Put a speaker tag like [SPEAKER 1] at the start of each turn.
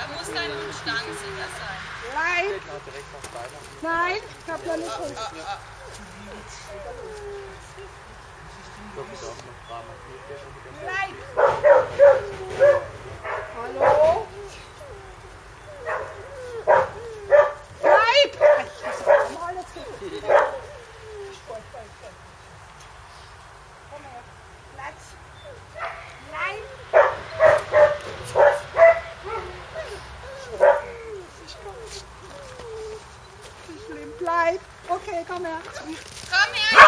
[SPEAKER 1] Da muss dein Hund stangensicher sein.
[SPEAKER 2] Nein. Nein, ich hab ja nicht Hund. Bleib! Hallo? Bleib! Komm her. Platz. Nein! Bleib! Okay, komm her.
[SPEAKER 1] Komm her!